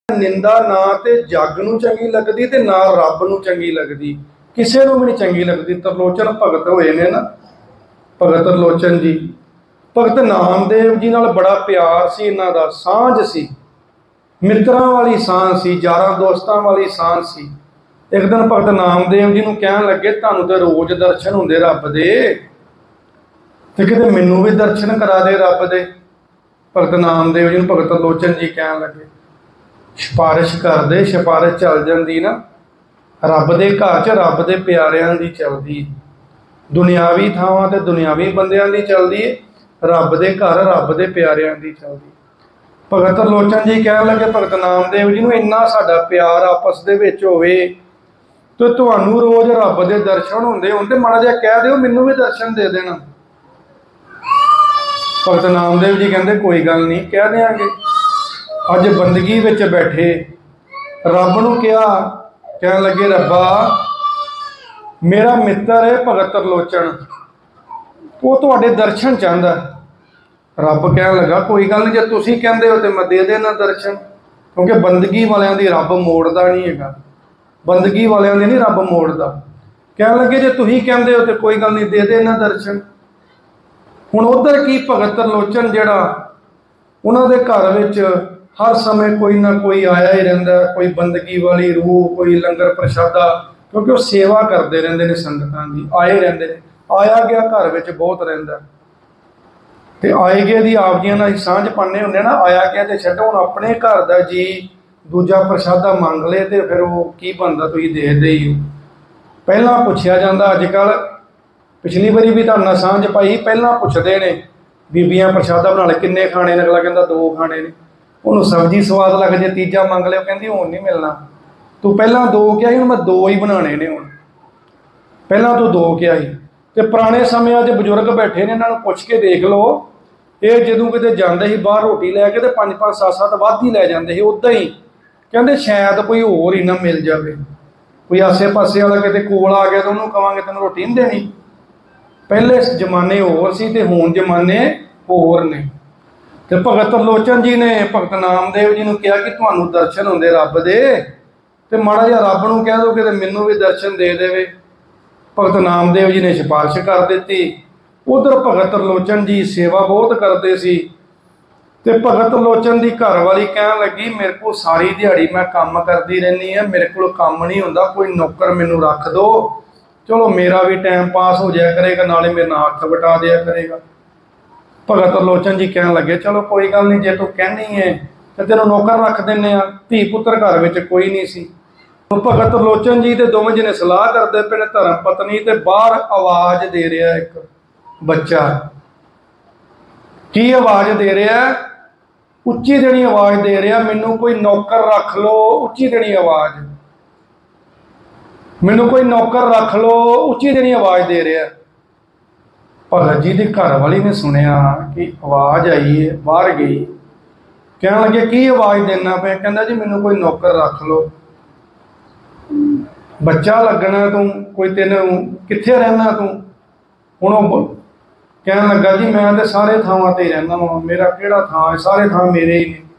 निंदा ना ते जग नूं चंगी लगदी ते ना रब नूं चंगी लगदी, किसे नूं भी नहीं चंगी लगदी। तरलोचन भगत होए ने ना, भगत तरलोचन जी, भगत नामदेव जी नाल बड़ा प्यार सी, इन्हां दा सांझ सी, मित्रां वाली सांझ सी, यारां दोस्तां वाली सांझ सी। एक दिन भगत नामदेव जी नूं कहण लगे, तुहानूं ते रोज़ दर्शन हुंदे रब दे, ते किते मैनूं भी दर्शन करा दे रब दे। भगत नामदेव जी नूं भगत तरलोचन जी कहण लगे, सिफारिश कर दे, सिफारिश चल जांदी ना रब दे घर च, रब दे प्यारिआं दी चलदी, दुनियावी थावां ते दुनियावी बंदिआं दी चलदी, रब दे घर रब दे प्यारिआं दी चलदी। भगत तरलोचन जी कहण लगे भगत नामदेव जी नूं, इन्ना साडा प्यार आपस दे विच होवे ते तुहानूं रोज़ रब दे दर्शन हुंदे होण ते माड़ा जिहा कह दिओ मैनूं भी दर्शन दे देना। भगत नामदेव जी कहंदे कोई गल नहीं, कह देंगे। अज बंदगी विच बैठे रब नूं कहा, कहण लगे रब्बा मेरा मित्र है भगत तरलोचन, वो तुहाडे दर्शन चाहता। रब कहण लगा कोई गल नहीं, जे तुसीं कहंदे हो तो मैं दे देना दर्शन, क्योंकि बंदगी वालियां दी रब मोड़दा नहीं हैगा, बंदगी वालियां दी नहीं रब मोड़दा। कहण लगे जे तुसीं कहंदे हो तो कोई गल नहीं, दे देना दर्शन। हुण उधर की भगत तरलोचन जिहड़ा उन्हां दे घर विच हर समय कोई ना कोई आया ही रहिंदा, कोई बंदगी वाली रूह, कोई लंगर प्रशादा, क्योंकि वो सेवा करते रहंदे ने संगतां दी, आए रहिंदे ने, आया गया घर विच बहुत रहिंदा। ते आए गए दी आप जियां नाल सांझ पाने हुंदे ना, आया गया ते छड्डो, हुण अपने घर दा जी दूजा प्रशादा मंग ले ते फिर वो की बनदा, तुसीं देखदे ही हो। पहलां पुछया जांदा, अजकल पिछली बारी भी तुहाडे नाल सांझ पाई, पहलां पुछदे ने बीबियां प्रशादा बना ले, किन्ने खाने ने, अगला कहंदा 2 खाने ने, उन्होंने सब्जी स्वाद लग जाए तीजा मंग लिया, कहती हुण नहीं मिलना, तू पहला 2 कहा ही, मैं 2 ही बनाने ने, हुण पहला तू 2 कहा ही। तो पुराने समय च बजुर्ग बैठे ने, इन्होंने पुछ के देख लो, ये जदों किते जांदे ही बाहर रोटी लैके तो 5-5 7-7 वध ही लै जांदे ही, उदां ही कहंदे शायद कोई होर ही ना मिल जाए, कोई आसे पासे वाला किते कोल आ गया तो उन्होंने कहांगे तैनूं रोटी नहीं देनी। पहले जमाने होर सी ते हुण जमाने होर ने। तो भगत तरलोचन जी ने भगत नामदेव जी ने कहा कि तुहानूं दर्शन हुंदे रब दे, ते माड़ा जिहा रब नूं कह दो कि मैनूं भी दर्शन दे देवे। भगत नामदेव जी ने सिफारिश कर दी। उधर भगत तरलोचन जी सेवा बहुत करते सी, ते भगत तरलोचन की घरवाली कहन लगी मेरे को सारी दिहाड़ी मैं काम करती रहनी है, मेरे को काम नहीं होंदा, कोई नौकर मैनूं रख दो, चलो मेरा भी टाइम पास हो जाया करेगा, नाले मेरे नाल हत्थ वटा दिया करेगा। भगत तरलोचन जी कहन लगे चलो कोई गल नहीं, जे तू कहनी है तो तेनों नौकर रख देने, धी पुत्र घर में कोई नहीं सी। भगत तरलोचन जी ते दोवें जने सलाह करते पे, धर्म पत्नी ते बाहर आवाज दे रहा एक बच्चा, की आवाज दे रहा, उच्ची देनी आवाज दे रहा, मैनू कोई नौकर रख लो, उच्ची देनी आवाज, मैनू कोई नौकर रख लो, उच्ची देनी आवाज दे रहा। भगत जी की घरवाली ने सुनिया कि आवाज आई है, बाहर गई, कहने लगे की आवाज देना पे, कहता जी मैनू कोई नौकर रख लो, बच्चा लगना तू, कोई तेन कित्थे रहना तू। हुण कहन लगा जी मैं तो सारे थावां ते रहना वा, मेरा किहड़ा थां है, सारे थां मेरे ही ने।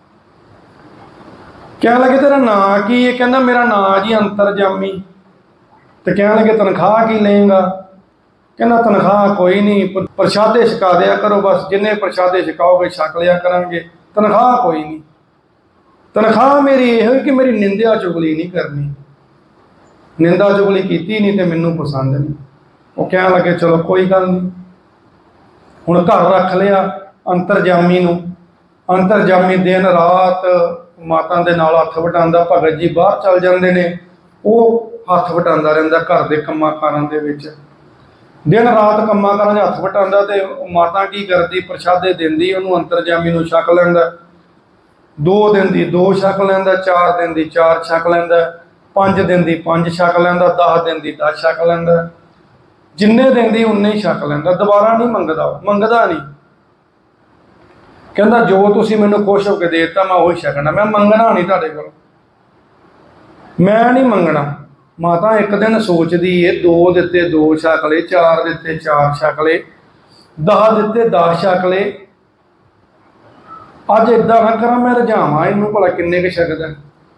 कहन लगे तेरा नां की है, कहना मेरा नां जी अंतरजामी। तो कहन लगे तनख्वाह की लेंगा, कहना तनख्वाह कोई नहीं, प्रशादे छका दिया करो, बस जिन्ने प्रशादे छकाओगे छक लिया करांगे, तनख्वाह कोई नहीं। तनख्वाह मेरी यह कि मेरी निंदा चुगली नहीं करनी, निंदा चुगली की नहीं तो मैनू पसंद नहीं। वो कह लगे चलो कोई गल नहीं। हुण घर रख लिया अंतरजामी नूं, अंतरजामी दिन रात माता दे नाल हत्थ वटांदा, भगत जी बाहर चल जांदे ने, वो हत्थ वटांदा रहिंदा घर के कामां कारां दे विच, दिन रात कामां कारां 'च हत्थ वटांदा। ते माता की करदी, प्रशादे दिंदी उहनूं, अंतरजामी नूं छक लैंदा, 2 दिन दी 2 छक लैंदा, 4 दिन दी 4 छक लैंदा, 5 दिन दी 5 छक लैंदा, 10 दिन दी 10 छक लैंदा, जिन्ने दिन दी उन्ने ही छक लैंदा, दोबारा नहीं मंगदा नहीं। कहंदा जो तुसीं मैनूं खुश होकर देता मैं वही छकना, मैं मंगना नहीं तुहाडे कोल, मैं नहीं मंगना। माता एक दिन सोचदी है, 2 दिते 2 छक ले, 4 दिते 4 छक ले, 10 दिते 10 छक ले। अज इदा ना करा, मैं रझावां इनू भला किन्ने क छकदा,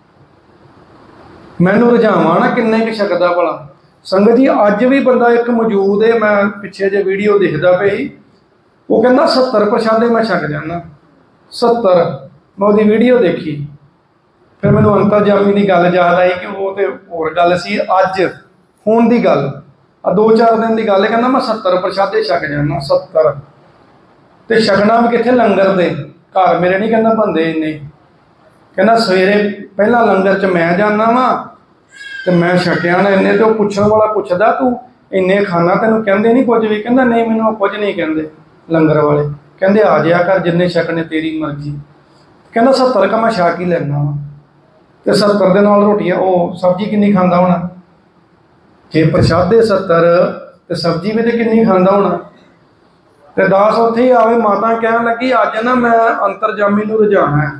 मैनू रझावां ना किन्ने क छकदा भला। संगत जी अज भी बंदा एक मौजूद है, मैं पिछे जे वीडियो देखदा पे ही, वो कहना 70 प्रशादे मैं छक जाना, 70। मैं वो वीडियो देखी, फिर मैनू अंतरजामी की गल याद आई कि वो तो होर गल सी, अज हुण दी गल 2-4 दिन की गल है, कहना मैं 70 प्रशादे छक जाना, 70। तो छकना भी कितने, लंगर दे घर मेरे नहीं कहना बनते इन्ने, कहना सवेरे पहला लंगर च मैं जाना वा तो मैं छकिया ना इन्ने। तो पुछण वाला पुछदा तू इन्ने खाना, तेनों कहते नहीं कुछ भी? कहना नहीं मैनू कुछ नहीं कहते लंगर वाले, कहते आ जाया कर जिन्ने छकने तेरी मर्जी। कहना 70 का मैं छक ही लेना वा। तो 70 के नाल रोटियां, वो सब्जी किन्नी खांदा होना? जे प्रशादे 70 तो सब्जी भी तो किन्नी खांदा होना? तो दास उत्थे ही आवे, माता कहन लगी अज ना मैं अंतरजामी नूं रझाना है।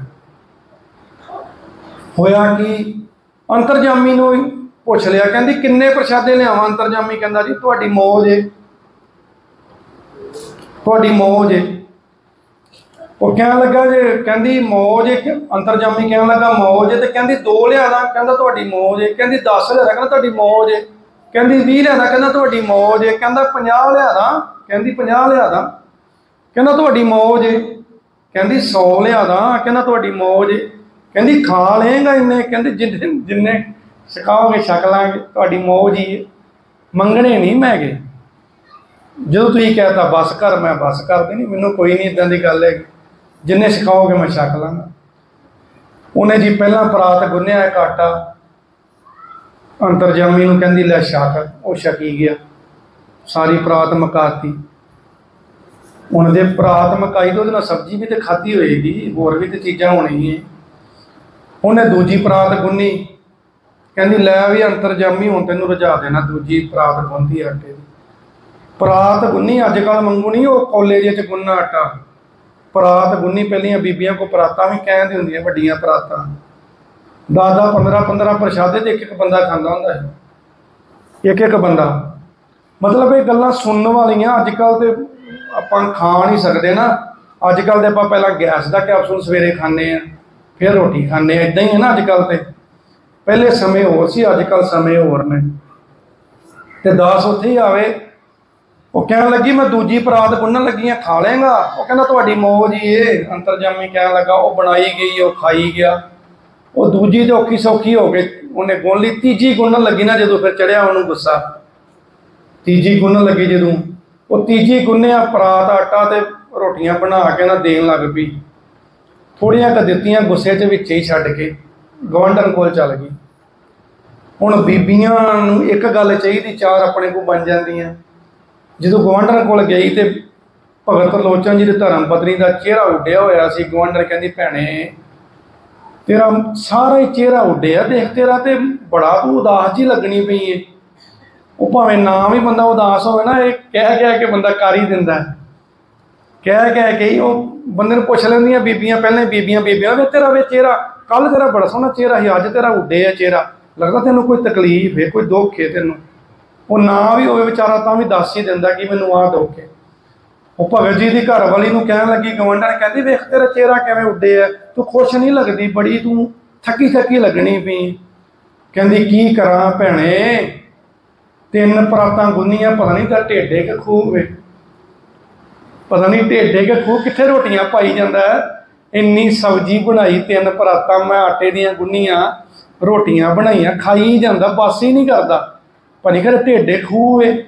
होया कि अंतरजामी नूं पुछ लिया, कहंदी किन्ने प्रशादे लियावां? अंतरजामी कहंदा जी तुहाडी मौज है, तुहाडी मौज है। वो कहन लगा जे, कहंदी मौज है, अंतरजामी कहन लगा मौज है, तो कहंदी 2 लिया दा, कहंदा तुहाडी मौज है। कहंदी 10 लिया दा, कहंदा तुहाडी मौज है। कहंदी 20 लिया दा, कहंदा तुहाडी मौज है। कहंदा 50 लिया दा, कहंदी 50 लिया दा, कहंदा तुहाडी मौज है। कहंदी 100 लिया दा, कहंदा तुहाडी मौज है। कहंदी खा लेगा इन्ने, कहंदी जिन्ने जिन्ने छकाओगे छक लांगे, तुहाडी मौज ही है, मंगने नहीं मैं गए। जो तुसीं कहता बस कर, मैं बस कर देनी, मैनूं कोई नहीं इदां दी गल है, जिन्ने छकाओगे मैं छक लांगा। उन्हें जी पहला परात गुन्निया एक आटा, अंतरजामी नूं कहंदी लै छक, वो छकी गया, सारी परात मकाती। हुण जे परात मकाई तो उहदे नाल सब्जी भी तो खाधी होएगी, होर भी तो चीज़ां होणीआं। उन्हें दूजी परात गुन्नी, कहंदी लै भी अंतरजामी हुण तैनूं रझा देना, दूजी परात गुन्नदी आटे दी। परात गुन्नी अजकल वांगू नहीं, वो कौले जे च गुन्ना आटा, परात गुन्नी। पहलियां बीबियां को परातां भी कहंदे हुंदियां, वड्डियां परातां 10-10 15-15 प्रशादे ते एक बंदा खांदा हुंदा है, एक बंदा। मतलब ये गल्लां सुनने वालियां, अजकल तो आपां खा नहीं सकते ना। अजकल तो आपां पहला गैस का कैप्सूल सवेरे खाने, फिर रोटी खाने, इदां ही है ना अजकल। तो पहले समय होर सी, अजकल समय होर ने। तो दास उत्थे ही आवे, वो कहन लगी मैं दूजी परात गुन्नन लगी, खा लेगा? वो कहना तुहाडी मौज ही है। अंतरजामी कहन लगा वो बनाई गई, वो खाई गया। वो दूजी तो औखी सौखी हो गई, उन्हें गुन ली। तीजी गुन्नन लगी ना जो, फिर चढ़िया उन्होंने गुस्सा। तीजी गुन्नन लगी जो, वो तीजी गुन्निया परात आटा तो रोटियां बना के ना देन लग पई। थोड़ियां क दित्तियां, गुस्से च विच ही छड्ड के गवांढण कोल चल गई। हुण बीबियां नूं एक गल चाहीदी, 4 अपने को बन जांदियां। जो गवांढण कोल गई तो भगत त्रिलोचन जी की धर्म पत्नी का चेहरा उड्डिया होया सी। गवांढण कहंदी भैणे तेरा सारा ही चेहरा उड्डिया, देख तेरा तो बड़ा तू उदास जी लगनी पई है। वो भावें ना भी बंदा उदास होवे ना, ये कह के बंदा कर ही दिंदा है, कह के ही वो बंदे नूं पुछ लैंदियां बीबियां, पहले बीबियां वे तेरा वे चेहरा, कल तेरा बड़ा सोहना चेहरा है, अज तेरा उड्डिया चेहरा, लगता तेनों कोई तकलीफ है, कोई दुख है तेनों। वो ना भी होवे बेचारा तां भी दस ही दिंदा कि मैनूं आह दुख है। वो भगत जी की घरवाली नूं कहन लगी, गवांढण कहंदी वेख तेरा चेहरा किवें उड्डिया, तू खुश नहीं लगदी, बड़ी तू थकी थकी लगनी पई। कहंदी की करां भैणे, 3 परातां गुन्नियां, पता नहीं तेरा ढेडे के खूह वे, पता नहीं ढेडे के खूह कित्थे रोटियां पाई जांदा है। इन्नी सब्जी बनाई, 3 परातां मैं आटे दियां गुन्नियां, रोटियां बनाईयां, खाई ही जांदा, बस ही नहीं करदा। पता नहीं खरे ढेडे खूह वे,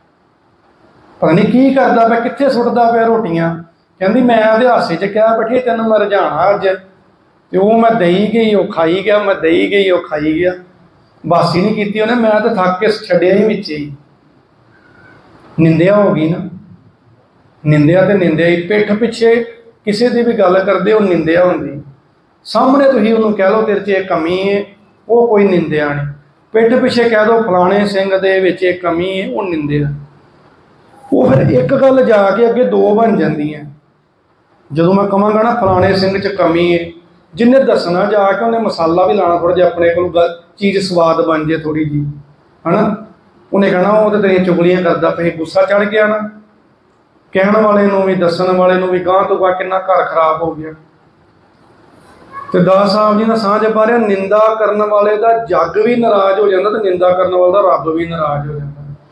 पता नहीं की करदा पिया, कित्थे सुट्टदा पिया रोटियां। कहंदी मैं ते हासे च कह बैठी तैनूं मैं रझाना अज, ते वो मैं दई गई, वो खाई गया, मैं दई गई, वो खाई गया, बस ही नहीं कीती उन्हें। मैं तो थक के छड्डिया ही विच ही। निंदिया हो गई ना, निंदिया तो निंदिया ही। पिठ पिछे किसी की भी गल करते हो निंदिया होंदी, सामने तुसीं उन्होंने कह लो तेरे च एक कमी है, वो कोई निंदिया नहीं। पिठ पिछे कह दो फलाने सिंह दे विच एक कमी है, वो निंदिया। वो फिर एक गल जाके अगे 2 बन जांदियां। जो मैं कहांगा ना फलाने सिंह च कमी है, जिन्हें दसना जाके उन्हें मसाला भी लाना थोड़ा जिहा अपने को, चीज़ स्वाद बन जाए थोड़ी जी, है ना। उन्हें कहना वो तो तेरियां चुगलियां करदा पिया, गुस्सा चढ़ गया ना। कहण वाले नूं भी दसन वाले नूं भी, गांह तो गांह किन्ना घर खराब हो गया। ਤੇ ਦਾਸ ਸਾਹਿਬ ਜੀ ਦਾ ਸਾਂਝ ਬਾਰੇ ਨਿੰਦਾ ਕਰਨ ਵਾਲੇ ਦਾ ਜੱਗ ਵੀ ਨਾਰਾਜ਼ ਹੋ ਜਾਂਦਾ ਤੇ ਨਿੰਦਾ ਕਰਨ ਵਾਲੇ ਦਾ ਰੱਬ ਵੀ ਨਾਰਾਜ਼ ਹੋ ਜਾਂਦਾ।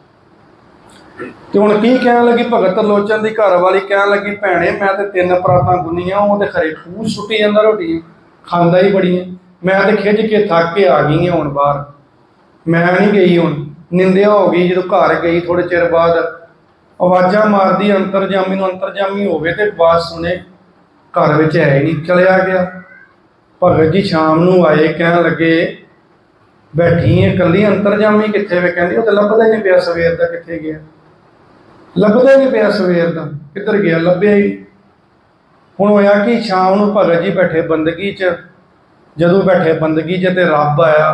ਤੇ ਹੁਣ ਕੀ ਕਹਿਣ ਲੱਗੀ ਭਗਤ ਤਰਲੋਚਨ ਦੀ ਘਰ ਵਾਲੀ, ਕਹਿਣ ਲੱਗੀ ਭੈਣੇ ਮੈਂ ਤੇ 3 ਪਰਾਤਾਂ ਗੁੰਨੀਆਂ, ਉਹ ਤੇ ਖਰੇ ਖੂਹ ਸੁੱਟੀ ਜਾਂਦਾ ਰੋਟੀ, ਖਾਂਦਾ ਹੀ ਬੜੀ ਹੈ, ਮੈਂ ਤੇ ਖਿੱਝ ਕੇ ਥੱਕ ਕੇ ਆ ਗਈ ਹਾਂ ਹੁਣ ਬਾਹਰ, ਮੈਂ ਨਹੀਂ ਗਈ। ਹੁਣ ਨਿੰਦਿਆ ਹੋ ਗਈ। ਜਦੋਂ ਘਰ ਗਈ ਥੋੜੇ ਚਿਰ ਬਾਅਦ ਆਵਾਜ਼ਾਂ ਮਾਰਦੀ ਅੰਤਰਜਾਮੀ ਨੂੰ, ਅੰਤਰਜਾਮੀ ਹੋਵੇ ਤੇ ਆਵਾਜ਼ ਸੁਣੇ, ਘਰ ਵਿੱਚ ਹੈ ਨਹੀਂ, ਚਲਿਆ ਗਿਆ। ਭਗਤ ਜੀ ਸ਼ਾਮ ਨੂੰ ਆਏ, ਕਹਿਣ ਲੱਗੇ ਬੈਠੀ ਹੈ ਇਕੱਲੀ, ਅੰਤਰਜਾਮੀ ਕਿੱਥੇ ਵੇ? ਕਹਿੰਦੀ ਉਹ ਤਾਂ ਲੱਭਦਾ ਹੀ ਨਹੀਂ ਪਿਆ ਸਵੇਰ ਦਾ, ਕਿੱਥੇ ਗਿਆ? ਲੱਭਦਾ ਹੀ ਨਹੀਂ ਪਿਆ ਸਵੇਰ ਦਾ, ਕਿੱਧਰ ਗਿਆ? ਲੱਭਿਆ ਹੀ। ਹੁਣ ਹੋਇਆ ਕਿ ਸ਼ਾਮ ਨੂੰ ਭਗਤ ਜੀ ਬੈਠੇ ਬੰਦਗੀ 'ਚ, ਜਦੋਂ ਬੈਠੇ ਬੰਦਗੀ 'ਚ ਤੇ ਰੱਬ ਆਇਆ।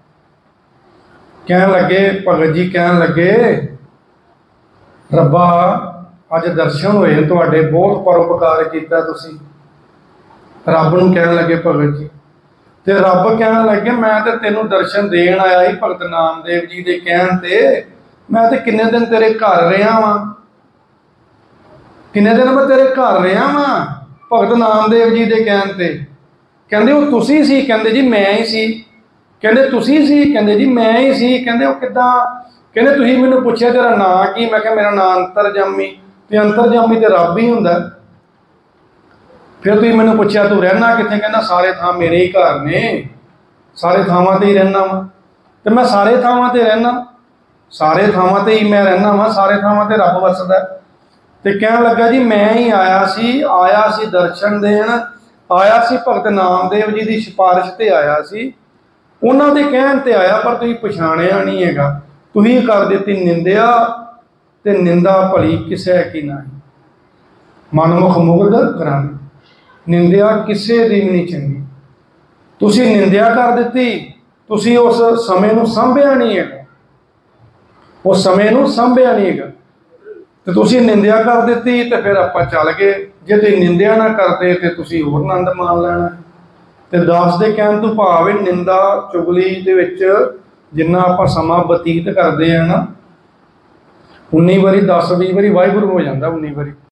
ਕਹਿਣ ਲੱਗੇ ਭਗਤ ਜੀ, ਕਹਿਣ ਲੱਗੇ ਰੱਬਾ ਅੱਜ ਦਰਸ਼ਨ ਹੋਏ ਤੁਹਾਡੇ, ਬਹੁਤ ਪਰਉਪਕਾਰ ਕੀਤਾ ਤੁਸੀਂ। ਰੱਬ ਨੂੰ ਕਹਿਣ ਲੱਗੇ ਭਗਤ ਜੀ, ਤੇ ਰੱਬ ਕਹਿਣ ਲੱਗੇ ਮੈਂ ਤੇ ਤੈਨੂੰ ਦਰਸ਼ਨ ਦੇਣ ਆਇਆ ਸੀ ਭਗਤ ਨਾਮਦੇਵ ਜੀ ਦੇ ਕਹਿਣ ਤੇ, ਮੈਂ ਤੇ ਕਿੰਨੇ ਦਿਨ ਤੇਰੇ ਘਰ ਰਿਹਾ ਵਾਂ, ਕਿੰਨੇ ਦਿਨ ਮੈਂ ਤੇਰੇ ਘਰ ਰਿਹਾ ਵਾਂ ਭਗਤ ਨਾਮਦੇਵ ਜੀ ਦੇ ਕਹਿਣ ਤੇ। ਕਹਿੰਦੇ ਉਹ ਤੁਸੀਂ ਸੀ? ਕਹਿੰਦੇ ਜੀ ਮੈਂ ਹੀ ਸੀ। ਕਹਿੰਦੇ ਤੁਸੀਂ ਸੀ? ਕਹਿੰਦੇ ਜੀ ਮੈਂ ਹੀ ਸੀ। ਕਹਿੰਦੇ ਉਹ ਕਿੱਦਾਂ? ਕਹਿੰਦੇ ਤੁਸੀਂ ਮੈਨੂੰ ਪੁੱਛਿਆ ਤੇਰਾ ਨਾਂ ਕੀ? ਮੈਂ ਕਿਹਾ ਮੇਰਾ ਨਾਂ ਅੰਤਰਜਾਮੀ, ਤੇ ਅੰਤਰਜਾਮੀ ਤੇ ਰੱਬ ਹੀ ਹੁੰਦਾ। ਫਿਰ ਤੁਸੀਂ ਮੈਨੂੰ ਪੁੱਛਿਆ ਤੂੰ ਰਹਿਣਾ ਕਿੱਥੇ? ਕਹਿੰਦਾ ਸਾਰੇ ਥਾਂ ਮੇਰੇ ਹੀ ਘਰ ਨੇ, ਸਾਰੇ ਥਾਵਾਂ ਤੇ ਹੀ ਰਹਿਣਾ ਵਾ। ਤੇ ਮੈਂ ਸਾਰੇ ਥਾਵਾਂ ਤੇ ਰਹਿਣਾ, ਸਾਰੇ ਥਾਵਾਂ ਤੇ ਹੀ ਮੈਂ ਰਹਿਣਾ ਵਾ, ਸਾਰੇ ਥਾਵਾਂ ਤੇ ਰੱਬ ਵਸਦਾ। ਤੇ ਕਹਿਣ ਲੱਗਾ ਜੀ ਮੈਂ ਹੀ ਆਇਆ ਸੀ ਦਰਸ਼ਨ ਦੇਣ, ਆਇਆ ਸੀ ਭਗਤ ਨਾਮਦੇਵ ਜੀ ਦੀ ਸਿਫਾਰਿਸ਼ ਤੇ ਆਇਆ ਸੀ, ਉਹਨਾਂ ਦੇ ਕਹਿਣ ਤੇ ਆਇਆ, ਪਰ ਤੁਸੀਂ ਪਛਾਣਿਆ ਨਹੀਂ ਹੈਗਾ, ਤੁਸੀਂ ਕਰ ਦਿੱਤੀ ਨਿੰਦਿਆ, ਤੇ ਨਿੰਦਾ ਭਲੀ ਕਿਸੇ ਕੀ ਨਹੀਂ, ਮਨਮੁਖ ਮੁਗਧ ਕਰਾਂਗੇ। ਨਿੰਦਿਆ ਕਿਸੇ ਦੀ ਵੀ ਨਹੀਂ ਚੰਗੀ, ਤੁਸੀਂ ਨਿੰਦਿਆ ਕਰ ਦਿੱਤੀ, ਤੁਸੀਂ ਉਸ ਸਮੇਂ ਨੂੰ ਸਾਂਭਿਆ ਨਹੀਂ ਹੈਗਾ, ਉਸ ਸਮੇਂ ਨੂੰ ਸਾਂਭਿਆ ਨਹੀਂ ਹੈਗਾ, ਤੇ ਤੁਸੀਂ ਨਿੰਦਿਆ ਕਰ ਦਿੱਤੀ। ਤੇ ਫਿਰ ਆਪਾਂ ਚੱਲ ਗਏ। ਜੇ ਤੁਸੀਂ ਨਿੰਦਿਆ ਨਾ ਕਰਦੇ ਤੇ ਤੁਸੀਂ ਹੋਰ ਆਨੰਦ ਮਾਣ ਲੈਣਾ। ਤੇ ਦਾਸ ਦੇ ਕਹਿਣ ਤੋਂ ਭਾਵ ਨਿੰਦਾ ਚੁਗਲੀ ਦੇ ਵਿੱਚ ਜਿੰਨਾ ਆਪਾਂ ਸਮਾਂ ਬਤੀਤ ਕਰਦੇ ਆ ਨਾ, 19 ਵਾਰੀ 10-20 ਵਾਰੀ ਵਾਹਿਗੁਰੂ ਹੋ ਜਾਂਦਾ, 19 ਵਾਰੀ।